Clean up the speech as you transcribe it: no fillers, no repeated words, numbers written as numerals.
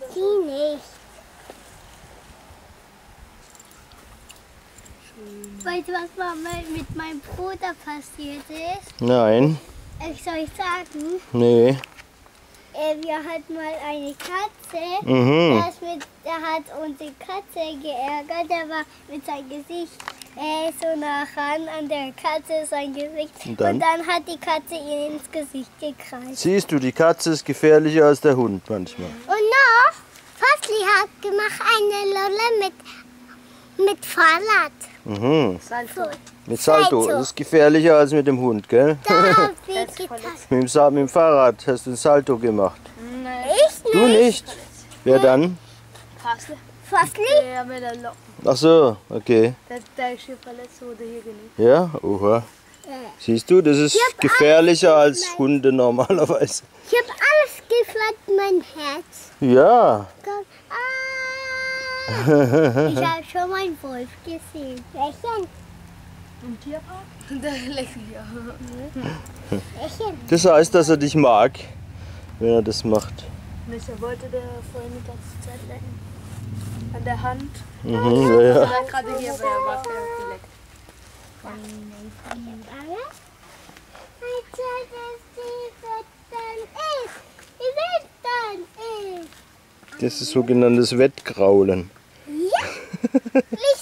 oder so? Die nicht. Weißt du, was mal mit meinem Bruder passiert ist? Nein. Ich soll ich sagen, Nee. wir hatten mal eine Katze. Mhm. Der hat unsere Katze geärgert. Der war mit seinem Gesicht so nah ran an der Katze, sein Gesicht. Und dann? Hat die Katze ihn ins Gesicht gekreist. Siehst du, die Katze ist gefährlicher als der Hund manchmal. Und noch, Fosli hat gemacht eine Lolle mit Fahrrad. Mhm. Salto. Mit Salto. Das ist gefährlicher als mit dem Hund, gell? Da hab ich Das ist getan. verletzt. Mit dem Fahrrad hast du ein Salto gemacht. Nein. Ich Du nicht. nicht? Wer dann? Fasle. Fosli? Der mit der Locken. Ach so, okay. Der ist hier verletzt, wurde hier gelegt. Ja, oha. Siehst du, das ist gefährlicher als Hunde normalerweise. Ich habe alles gefragt, mein Herz. Ja. Ich habe schon mal einen Wolf gesehen. Welchen? Im Tierpark? Der leckt hier. Welchen? Das heißt, dass er dich mag, wenn er das macht. Mister wollte der vorhin die ganze Zeit lecken. An der Hand. Mhm, ja, ja. Oder gerade hier, aber er war geleckt. Das ist sogenanntes Wettgraulen. Ich